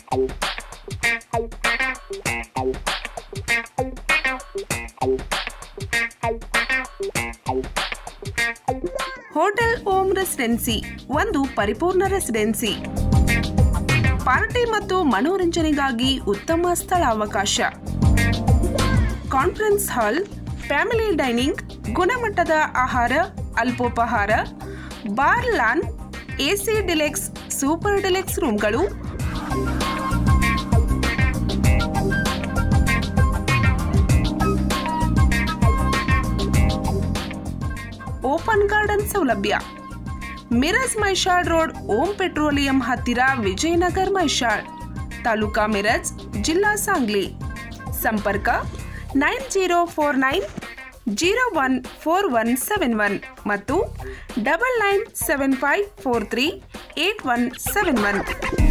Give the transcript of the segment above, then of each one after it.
Hotel ohm residency ಒಂದು ಪರಿಪೂರ್ಣ residency. Party ಮತ್ತು ಮನೋರಂಜನೆಗಾಗಿ ಉತ್ತಮ ಸ್ಥಳಾವಕಾಶ. ಕಾನ್ಫರೆನ್ಸ್ ಹಾಲ್, ಫ್ಯಾಮಿಲಿ ಡೈನಿಂಗ್, ಗುಣಮಟ್ಟದ ಆಹಾರ, ಅಲ್ಪೋಪಹಾರ, bar, lawn, AC deluxe, super deluxe ರೂಮ್ಗಳು, ಓಪನ್ ಗಾರ್ಡನ್ ಸೌಲಭ್ಯ. ಮಿರಜ್ ಮೈಷಾಡ್ ರೋಡ್, ಓಂ ಪೆಟ್ರೋಲಿಯಂ ಹತ್ತಿರ, ವಿಜಯನಗರ್ ಮೈಷಾಡ್, ತಾಲೂಕಾ ಮಿರಜ್, ಜಿಲ್ಲಾ ಸಾಂಗ್ಲಿ. ಸಂಪರ್ಕ 9049014171 ಮತ್ತು 9975438171.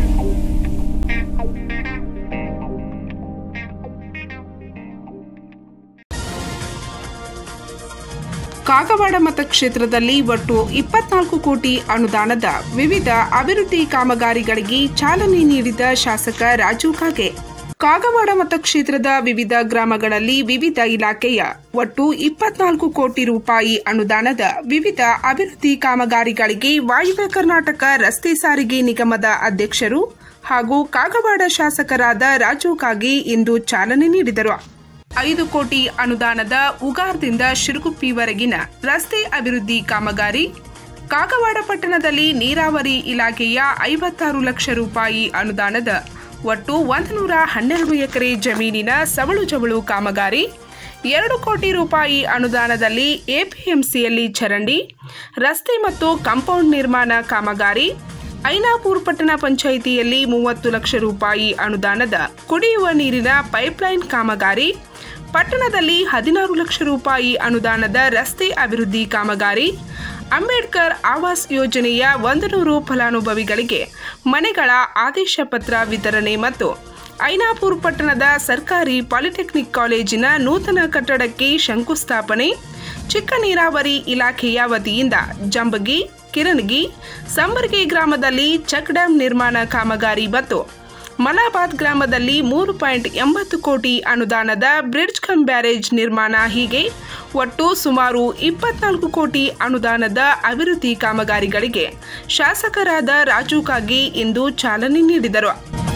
ಕಾಗವಾಡ ಮತಕ್ಷೇತ್ರದಲ್ಲಿ ಒಟ್ಟು 24 ಕೋಟಿ ಅನುದಾನದ ವಿವಿಧ ಅಭಿವೃದ್ಧಿ ಕಾಮಗಾರಿಗಳಿಗೆ ಚಾಲನೆ ನೀಡಿದ ಶಾಸಕ ರಾಜು ಕಾಗೆ. ಕಾಗವಾಡ ಮತಕ್ಷೇತ್ರದ ವಿವಿಧ ಗ್ರಾಮಗಳಲ್ಲಿ ವಿವಿಧ ಇಲಾಖೆಯ ಒಟ್ಟು 24 ಕೋಟಿ ರೂಪಾಯಿ ಅನುದಾನದ ವಿವಿಧ ಅಭಿವೃದ್ಧಿ ಕಾಮಗಾರಿಗಳಿಗೆ ವಾಯುವ್ಯ ಕರ್ನಾಟಕ ರಸ್ತೆ ಸಾರಿಗೆ ನಿಗಮದ ಅಧ್ಯಕ್ಷರು ಹಾಗೂ ಕಾಗವಾಡ ಶಾಸಕರಾದ ರಾಜು ಕಾಗೆ ಇಂದು ಚಾಲನೆ ನೀಡಿದರು. 5 ಕೋಟಿ ಅನುದಾನದ ಉಗಾರ್ದಿಂದ ಶಿರಗುಪ್ಪಿವರೆಗಿನ ರಸ್ತೆ ಅಭಿವೃದ್ಧಿ ಕಾಮಗಾರಿ, ಕಾಗವಾಡ ಪಟ್ಟಣದಲ್ಲಿ ನೀರಾವರಿ ಇಲಾಖೆಯ 56 ಲಕ್ಷ ರೂಪಾಯಿ ಅನುದಾನದ ಒಟ್ಟು 112 ಎಕರೆ ಜಮೀನಿನ ಸವಳು ಜವಳು ಕಾಮಗಾರಿ, 2 ಕೋಟಿ ರೂಪಾಯಿ ಅನುದಾನದಲ್ಲಿ ಎಪಿಎಂಸಿಯಲ್ಲಿ ಚರಂಡಿ, ರಸ್ತೆ ಮತ್ತು ಕಾಂಪೌಂಡ್ ನಿರ್ಮಾಣ ಕಾಮಗಾರಿ, ಐನಾಪುರ ಪಟ್ಟಣ ಪಂಚಾಯಿತಿಯಲ್ಲಿ 30 ಲಕ್ಷ ರೂಪಾಯಿ ಅನುದಾನದ ಕುಡಿಯುವ ನೀರಿನ ಪೈಪ್ಲೈನ್ ಕಾಮಗಾರಿ, ಪಟ್ಟಣದಲ್ಲಿ 16 ಲಕ್ಷ ರೂಪಾಯಿ ಅನುದಾನದ ರಸ್ತೆ ಅಭಿವೃದ್ಧಿ ಕಾಮಗಾರಿ, ಅಂಬೇಡ್ಕರ್ ಆವಾಸ್ ಯೋಜನೆಯ 100 ಫಲಾನುಭವಿಗಳಿಗೆ ಮನೆಗಳ ಆದೇಶ ಪತ್ರ ವಿತರಣೆ ಮತ್ತು ಐನಾಪುರ ಪಟ್ಟಣದ ಸರ್ಕಾರಿ ಪಾಲಿಟೆಕ್ನಿಕ್ ಕಾಲೇಜಿನ ನೂತನ ಕಟ್ಟಡಕ್ಕೆ ಶಂಕುಸ್ಥಾಪನೆ, ಚಿಕ್ಕ ನೀರಾವರಿ ಇಲಾಖೆಯ ವತಿಯಿಂದ ಜಂಬಗಿ, ಕಿರಣಗಿ, ಸಂಬರ್ಗಿ ಗ್ರಾಮದಲ್ಲಿ ಚೆಕ್ ಡ್ಯಾಂ ನಿರ್ಮಾಣ ಕಾಮಗಾರಿ ಮತ್ತು ಮಲಾಬಾದ್ ಗ್ರಾಮದಲ್ಲಿ 3.80 ಕೋಟಿ ಅನುದಾನದ ಬ್ರಿಡ್ಜ್ ಕಮ್ ಬ್ಯಾರೇಜ್ ನಿರ್ಮಾಣ ಹೀಗೆ ಒಟ್ಟು ಸುಮಾರು 24 ಕೋಟಿ ಅನುದಾನದ ಅಭಿವೃದ್ಧಿ ಕಾಮಗಾರಿಗಳಿಗೆ ಶಾಸಕರಾದ ರಾಜು ಕಾಗೆ ಇಂದು ಚಾಲನೆ ನೀಡಿದರು.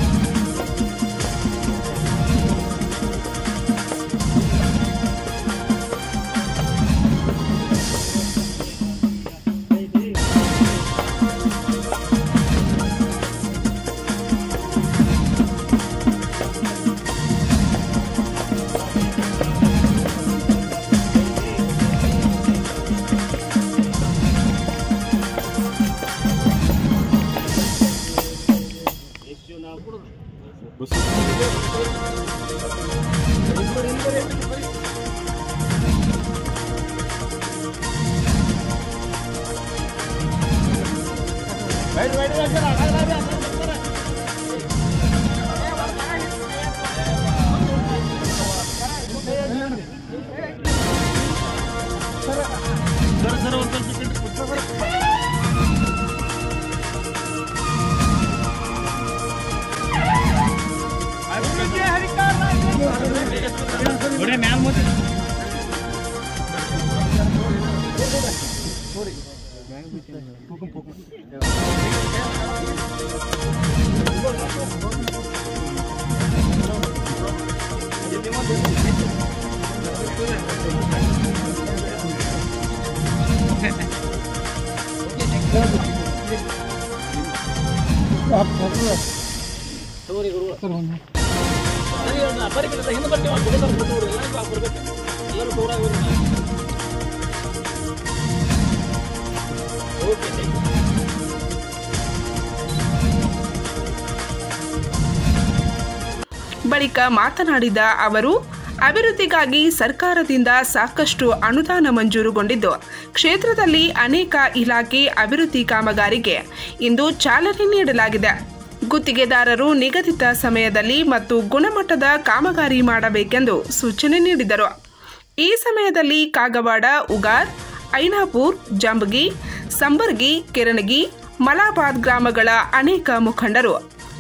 ಬಳಿಕ ಮಾತನಾಡಿದ ಅವರು, ಅಭಿವೃದ್ಧಿಗಾಗಿ ಸರ್ಕಾರದಿಂದ ಸಾಕಷ್ಟು ಅನುದಾನ ಮಂಜೂರುಗೊಂಡಿದ್ದು ಕ್ಷೇತ್ರದಲ್ಲಿ ಅನೇಕ ಇಲಾಖೆ ಅಭಿವೃದ್ಧಿ ಕಾಮಗಾರಿಗೆ ಇಂದು ಚಾಲನೆ ನೀಡಲಾಗಿದೆ. ಗುತ್ತಿಗೆದಾರರು ನಿಗದಿತ ಸಮಯದಲ್ಲಿ ಮತ್ತು ಗುಣಮಟ್ಟದ ಕಾಮಗಾರಿ ಮಾಡಬೇಕೆಂದು ಸೂಚನೆ ನೀಡಿದರು. ಈ ಸಮಯದಲ್ಲಿ ಕಾಗವಾಡ, ಉಗಾರ್, ಐನಾಪುರ್, ಜಂಬಗಿ, ಸಂಬರ್ಗಿ, ಕಿರಣಗಿ, ಮಲಾಬಾದ್ ಗ್ರಾಮಗಳ ಅನೇಕ ಮುಖಂಡರು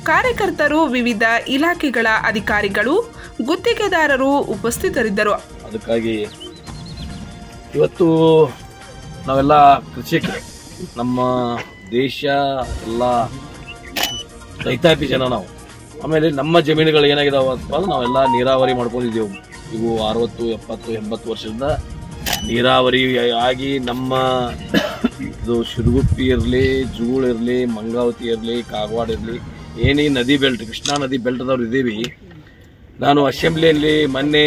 ಕಾರ್ಯಕರ್ತರು, ವಿವಿಧ ಇಲಾಖೆಗಳ ಅಧಿಕಾರಿಗಳು, ಗುತ್ತಿಗೆದಾರರು ಉಪಸ್ಥಿತರಿದ್ದರು. ಅದಕ್ಕಾಗಿ ಇವತ್ತು ನಾವೆಲ್ಲ ಕೃಷಿಕರು, ನಮ್ಮ ದೇಶ ಎಲ್ಲ ರೈತಾಪಿ ಜನ ನಾವು. ಆಮೇಲೆ ನಮ್ಮ ಜಮೀನುಗಳು ಏನಾಗಿದಾವಪ್ಪ ಅಂದ್ರೆ ನಾವೆಲ್ಲ ನೀರಾವರಿ ಮಾಡ್ಕೊಂಡಿದ್ದೇವೆ. ಇವು 60, 70, 80 ವರ್ಷದಿಂದ ನೀರಾವರಿ ಆಗಿ ನಮ್ಮ ಇದು ಶಿರಗುಪ್ಪಿ ಇರಲಿ, ಜೂಳು ಇರಲಿ, ಮಂಗಾವತಿ ಇರಲಿ, ಕಾಗವಾಡ ಇರಲಿ, ಏನೇ ನದಿ ಬೆಲ್ಟ್, ಕೃಷ್ಣಾ ನದಿ ಬೆಲ್ಟ್ದವ್ರು ಇದ್ದೀವಿ. ನಾನು ಅಸೆಂಬ್ಲಿಯಲ್ಲಿ ಮೊನ್ನೆ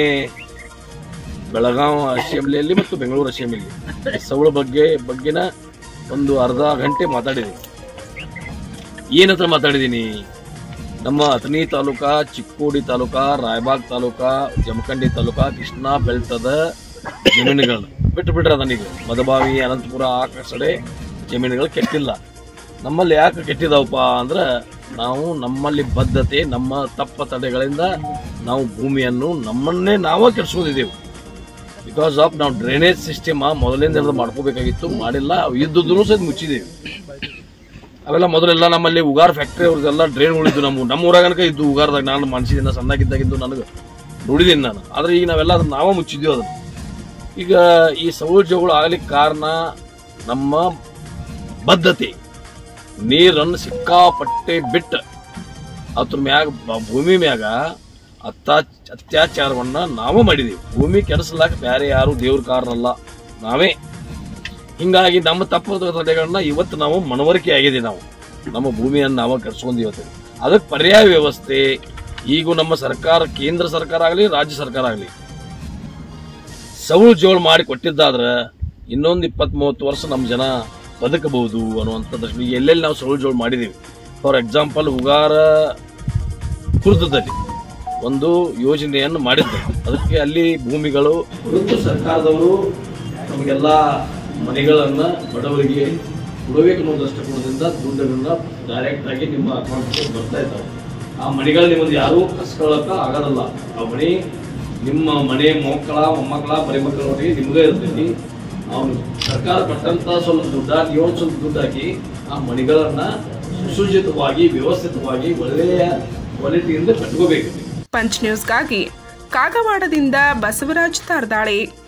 ಬೆಳಗಾವಿ ಅಸೆಂಬ್ಲಿಯಲ್ಲಿ ಮತ್ತು ಬೆಂಗಳೂರು ಅಸೆಂಬ್ಲಿಯಲ್ಲಿ ಸವಳ ಬಗ್ಗೆನ ಒಂದು ಅರ್ಧ ಗಂಟೆ ಮಾತಾಡಿದ್ದೀನಿ. ಏನಂತ ಮಾತಾಡಿದ್ದೀನಿ? ನಮ್ಮ ಅಥಣಿ ತಾಲೂಕಾ, ಚಿಕ್ಕೋಡಿ ತಾಲೂಕಾ, ರಾಯಬಾಗ್ ತಾಲೂಕಾ, ಜಮಖಂಡಿ ತಾಲೂಕಾ, ಕೃಷ್ಣಾ ಬೆಲ್ಟದ ಜಮೀನುಗಳು ಬಿಟ್ಬಿಟ್ರೆ ಅದನ್ನೀಗ ಮದಬಾವಿ, ಅನಂತಪುರ ಆ ಕಡೆ ಜಮೀನುಗಳು ಕೆಟ್ಟಿಲ್ಲ. ನಮ್ಮಲ್ಲಿ ಯಾಕೆ ಕೆಟ್ಟಿದಾವಪ್ಪ ಅಂದ್ರೆ ನಾವು ನಮ್ಮಲ್ಲಿ ಬದ್ಧತೆ, ನಮ್ಮ ತಪ್ಪ ತಡೆಗಳಿಂದ ನಾವು ಭೂಮಿಯನ್ನು ನಮ್ಮನ್ನೇ ನಾವೇ ಕೆಡಿಸ್ಕೊಂಡಿದ್ದೇವೆ. ಬಿಕಾಸ್ ಆಫ್ ನಾವು ಡ್ರೈನೇಜ್ ಸಿಸ್ಟಮ್ ಮೊದಲಿಂದ ಮಾಡ್ಕೋಬೇಕಾಗಿತ್ತು, ಮಾಡಿಲ್ಲ. ಇದ್ದುದೂ ಸಹ ಮುಚ್ಚಿದ್ದೇವೆ. ಅವೆಲ್ಲ ಮೊದಲೆಲ್ಲ ನಮ್ಮಲ್ಲಿ ಉಗಾರ್ ಫ್ಯಾಕ್ಟ್ರಿ ಅವ್ರದ್ದೆಲ್ಲ ಡ್ರೈನ್ಗಳಿದ್ದು ನಮ್ಮ ಊರಾಗನಕ ಇದ್ದು. ಉಗಾರದಾಗ ನಾನು ಮನಸ್ಸಿನ ಸಣ್ಣಾಗಿದ್ದಾಗಿದ್ದು ನನಗೆ ನೋಡಿದ್ದೀನಿ ನಾನು. ಆದರೆ ಈಗ ನಾವೆಲ್ಲ ಅದನ್ನ ನಾವೇ ಮುಚ್ಚಿದ್ದೀವಿ. ಅದನ್ನು ಈಗ ಈ ಸೌಲಭ್ಯಗಳು ಆಗ್ಲಿಕ್ಕೆ ಕಾರಣ ನಮ್ಮ ಬದ್ಧತೆ. ನೀರನ್ನು ಸಿಕ್ಕಾಪಟ್ಟೆ ಬಿಟ್ಟು ಅದ್ರ ಮ್ಯಾಗ ಭೂಮಿ ಮ್ಯಾಗ ಅತ್ಯಾಚಾರವನ್ನ ನಾವೇ ಮಾಡಿದೀವಿ. ಭೂಮಿ ಕೆಡಿಸಲಾಕ ಬೇರೆ ಯಾರು ದೇವ್ರ ಕಾರಣ ನಾವೇ. ಹಿಂಗಾಗಿ ನಮ್ಮ ತಪ್ಪುಗಳನ್ನ ಇವತ್ತು ನಾವು ಮನವರಿಕೆ ಆಗಿದೆ. ನಾವು ನಮ್ಮ ಭೂಮಿಯನ್ನು ನಾವು ಕೆಡಿಸ್ಕೊಂಡಿವಿ. ಅದಕ್ಕೆ ಪರ್ಯಾಯ ವ್ಯವಸ್ಥೆ ಈಗ ನಮ್ಮ ಸರ್ಕಾರ, ಕೇಂದ್ರ ಸರ್ಕಾರ ಆಗಲಿ, ರಾಜ್ಯ ಸರ್ಕಾರ ಆಗಲಿ ಸೌಳು ಜೋಳು ಮಾಡಿ ಕೊಟ್ಟಿದ್ದಾದ್ರೆ ಇನ್ನೊಂದು 20-30 ವರ್ಷ ನಮ್ಮ ಜನ ಬದುಕಬಹುದು ಅನ್ನುವಂಥ ದೃಷ್ಟಿ ಎಲ್ಲೆಲ್ಲಿ ನಾವು ಸೌಳು ಜೋಳು ಮಾಡಿದ್ದೀವಿ. ಫಾರ್ ಎಕ್ಸಾಂಪಲ್, ಉಗಾರ ಕುರ್ದದಲ್ಲಿ ಒಂದು ಯೋಜನೆಯನ್ನು ಮಾಡಿದ್ದಾರೆ. ಅದಕ್ಕೆ ಅಲ್ಲಿ ಭೂಮಿಗಳು ಸರ್ಕಾರದವರು ನಮಗೆಲ್ಲ ಮನೆಗಳನ್ನ ಬಡವರಿಗೆ ಕೊಡಬೇಕು ಅನ್ನೋ ದೃಷ್ಟಿಕೋನದಿಂದ ದುಡ್ಡನ್ನ ಡೈರೆಕ್ಟ್ ಆಗಿ ನಿಮ್ಮ ಅಕೌಂಟ್ಗೆ ಬರ್ತಾ ಇದ್ದಾವೆ. ಆ ಮನೆಗಳು ನಿಮ್ಮದು ಯಾರೂ ಕಸ್ಕೊಳ್ಳೋಕ ಆಗೋದಲ್ಲ. ಆ ಮನೆ ನಿಮ್ಮ ಮನೆ ಮಕ್ಕಳ, ಮೊಮ್ಮಕ್ಕಳ, ಮರಿಮಕ್ಕಳವರೆಗೆ ನಿಮ್ಗೆ ಇರ್ತೈತಿ. ನಾವು ಸರ್ಕಾರ ಕೊಟ್ಟಂತ ಸ್ವಲ್ಪ ದುಡ್ಡ, ನೀವು ಸ್ವಲ್ಪ ದುಡ್ಡು ಹಾಕಿ ಆ ಮನೆಗಳನ್ನ ಸುಸಜ್ಜಿತವಾಗಿ, ವ್ಯವಸ್ಥಿತವಾಗಿ, ಒಳ್ಳೆಯ ಕ್ವಾಲಿಟಿಯಿಂದ ಕಟ್ಕೋಬೇಕು. ಪಂಚ್ ನ್ಯೂಸ್ಗಾಗಿ ಕಾಗವಾಡದಿಂದ ಬಸವರಾಜ್ ತಾರ್ದಾಳೆ.